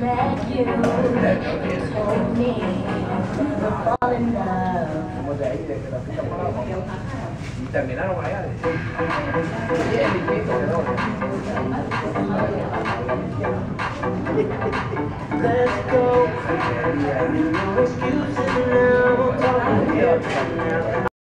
met you, you told me to fall in love. Como de ahí, de que la fiesta por la boca. Y terminaron allá. Bien, distinto que no. Let's go. No excuse.